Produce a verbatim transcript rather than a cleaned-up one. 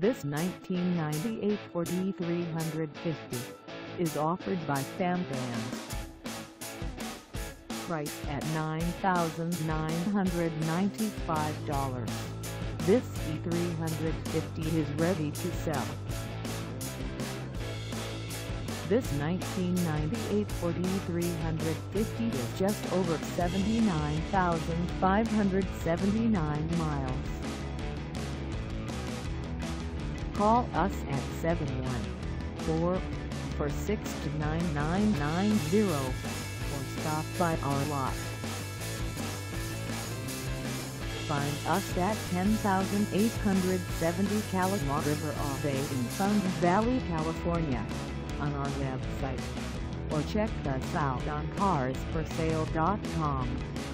This nineteen ninety-eight Ford E three fifty is offered by Sam Van. Price at nine thousand nine hundred ninety-five dollars. This E three fifty is ready to sell. This nineteen ninety-eight Ford E three fifty is just over seventy-nine thousand five hundred seventy-nine miles. Call us at seven one four, four six two, nine nine nine zero or stop by our lot. Find us at ten thousand eight hundred seventy Kalama River Ave in Sun Valley, California, on our website, or check us out on cars for sale dot com.